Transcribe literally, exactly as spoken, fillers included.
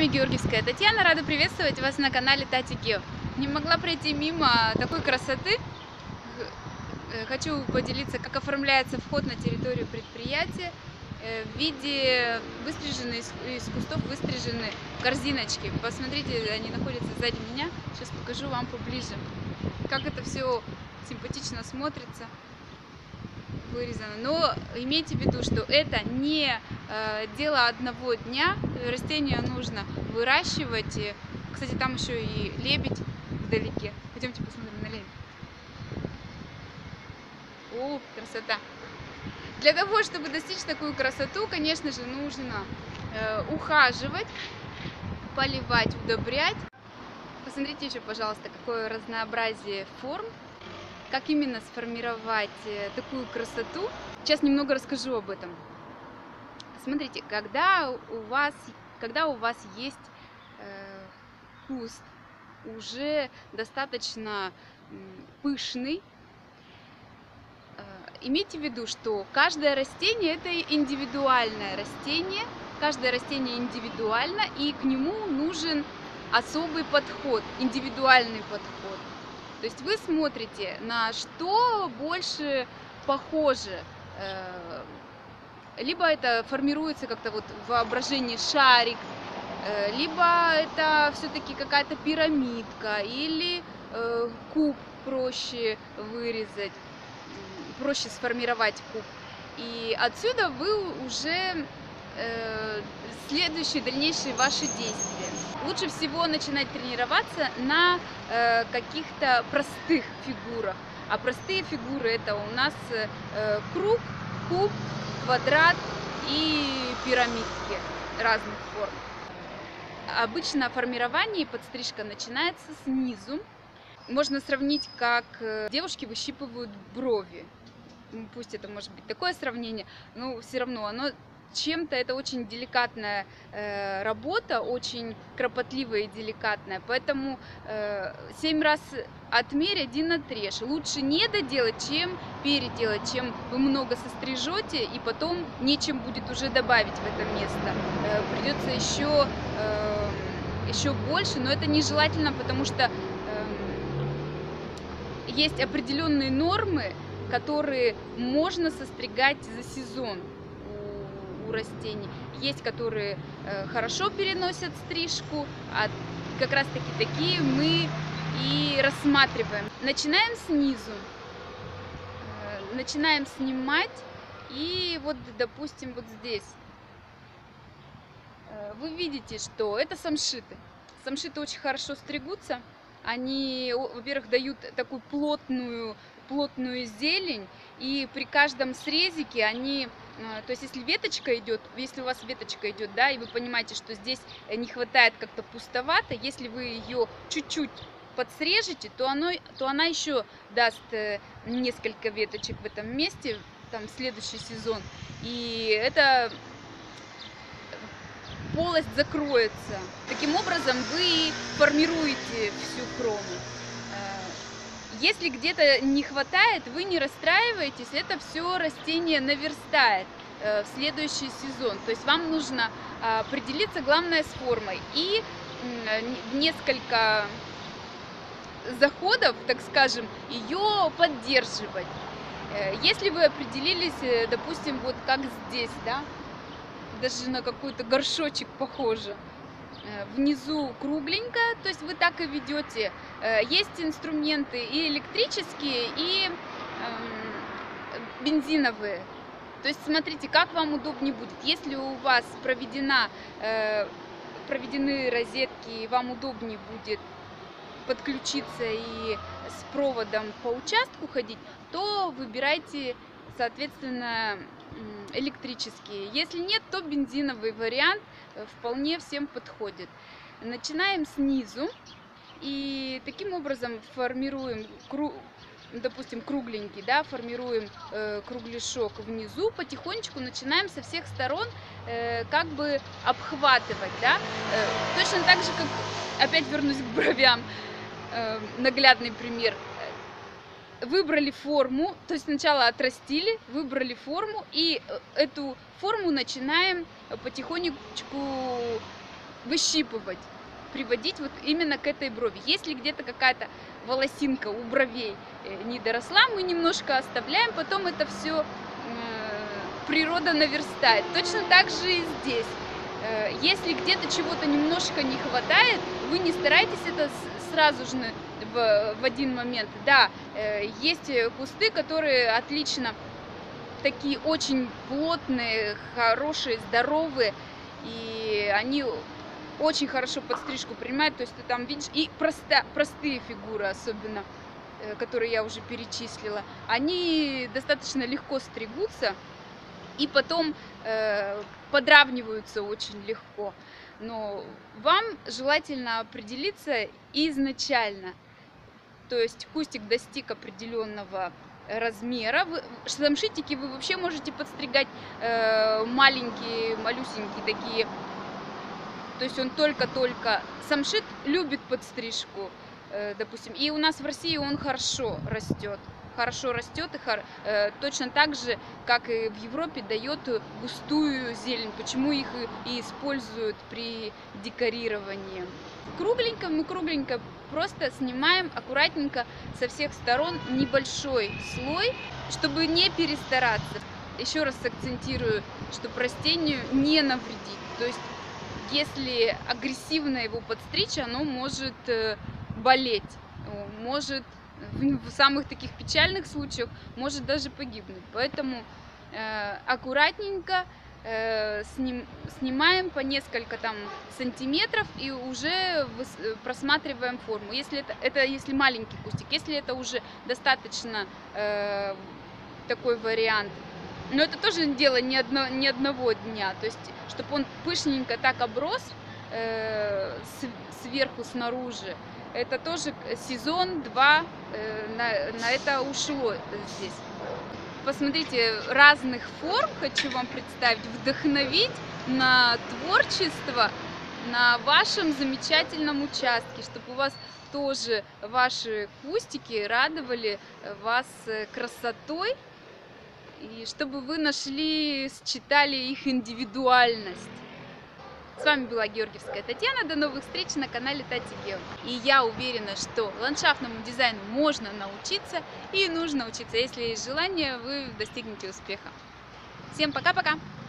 вами Георгиевская Татьяна, рада приветствовать вас на канале Тати Гео. Не могла пройти мимо такой красоты. Хочу поделиться, как оформляется вход на территорию предприятия в виде выстриженной из кустов, выстрижены корзиночки. Посмотрите, они находятся сзади меня. Сейчас покажу вам поближе, как это все симпатично смотрится, вырезано. Но имейте в виду, что это не э, дело одного дня. Растения нужно выращивать. Кстати, там еще и лебедь вдалеке. Пойдемте посмотрим на лебедь. О, красота! Для того, чтобы достичь такую красоту, конечно же, нужно э, ухаживать, поливать, удобрять. Посмотрите еще, пожалуйста, какое разнообразие форм. Как именно сформировать такую красоту? Сейчас немного расскажу об этом. Смотрите, когда у вас, когда у вас есть э, куст уже достаточно пышный, э, имейте в виду, что каждое растение это индивидуальное растение, каждое растение индивидуально, и к нему нужен особый подход, индивидуальный подход. То есть вы смотрите, на что больше похоже, либо это формируется как-то вот в воображении шарик, либо это все-таки какая-то пирамидка, или куб проще вырезать, проще сформировать куб. И отсюда вы уже следующие, дальнейшие ваши действия. Лучше всего начинать тренироваться на э, каких-то простых фигурах. А простые фигуры это у нас э, круг, куб, квадрат и пирамидки разных форм. Обычно формирование и подстрижка начинается снизу. Можно сравнить, как девушки выщипывают брови. Пусть это может быть такое сравнение, но все равно оно чем-то это очень деликатная э, работа, очень кропотливая и деликатная, поэтому э, семь раз отмерь, один отрежь. Лучше не доделать, чем переделать, чем вы много сострижете и потом нечем будет уже добавить в это место. Э, придется еще, э, еще больше, но это нежелательно, потому что э, есть определенные нормы, которые можно состригать за сезон. Растений. Есть, которые э, хорошо переносят стрижку, а как раз таки такие мы и рассматриваем. Начинаем снизу, э, начинаем снимать, и вот, допустим, вот здесь э, вы видите, что это самшиты. Самшиты очень хорошо стригутся, они, во-первых, дают такую плотную, плотную зелень, и при каждом срезике они, то есть если веточка идет, если у вас веточка идет, да, и вы понимаете, что здесь не хватает, как-то пустовато, если вы ее чуть-чуть подсрежете, то, оно, то она еще даст несколько веточек в этом месте, там, в следующий сезон, и эта полость закроется. Таким образом вы формируете всю крону. Если где-то не хватает, вы не расстраиваетесь, это все растение наверстает в следующий сезон. То есть вам нужно определиться, главное, с формой. И несколько заходов, так скажем, ее поддерживать. Если вы определились, допустим, вот как здесь, да, даже на какой-то горшочек похоже, внизу кругленько, то есть вы так и ведете. Есть инструменты и электрические, и бензиновые. То есть смотрите, как вам удобнее будет. Если у вас проведена, проведены розетки, вам удобнее будет подключиться и с проводом по участку ходить, то выбирайте, соответственно, электрические. Если нет, то бензиновый вариант вполне всем подходит. Начинаем снизу и таким образом формируем, допустим, кругленький, да, формируем э, кругляшок внизу, потихонечку начинаем со всех сторон э, как бы обхватывать, да, э, точно так же, как, опять вернусь к бровям, э, наглядный пример. Выбрали форму, то есть сначала отрастили, выбрали форму, и эту форму начинаем потихонечку выщипывать, приводить вот именно к этой брови. Если где-то какая-то волосинка у бровей не доросла, мы немножко оставляем, потом это все природа наверстает. Точно так же и здесь. Если где-то чего-то немножко не хватает, вы не старайтесь это сразу же в, в один момент. Да, есть кусты, которые отлично, такие очень плотные, хорошие, здоровые, и они очень хорошо под стрижку принимают. То есть ты там видишь, и просто, простые фигуры особенно, которые я уже перечислила, они достаточно легко стригутся и потом э, подравниваются очень легко. Но вам желательно определиться изначально. То есть кустик достиг определенного размера. Вы, самшитики вы вообще можете подстригать э, маленькие, малюсенькие такие. То есть он только-только... Самшит любит подстрижку, э, допустим. И у нас в России он хорошо растет. Хорошо растет и хор... э, точно так же, как и в Европе, дает густую зелень. Почему их и используют при декорировании. Кругленько, мы кругленько просто снимаем аккуратненько со всех сторон небольшой слой, чтобы не перестараться. Еще раз акцентирую, что растению не навредить. То есть, если агрессивно его подстричь, оно может болеть, может в самых таких печальных случаях может даже погибнуть. Поэтому э, аккуратненько э, сним, снимаем по несколько там сантиметров и уже просматриваем форму. Если это, это если маленький кустик, если это уже достаточно э, такой вариант. Но это тоже дело не, одно, не одного дня. То есть, чтобы он пышненько так оброс э, с, сверху, снаружи. Это тоже сезон-два э, на, на это ушло здесь. Посмотрите, разных форм хочу вам представить, вдохновить на творчество на вашем замечательном участке, чтобы у вас тоже ваши кустики радовали вас красотой, и чтобы вы нашли, считали их индивидуальность. С вами была Георгиевская Татьяна. До новых встреч на канале Тати Гео. И я уверена, что ландшафтному дизайну можно научиться и нужно учиться. Если есть желание, вы достигнете успеха. Всем пока-пока!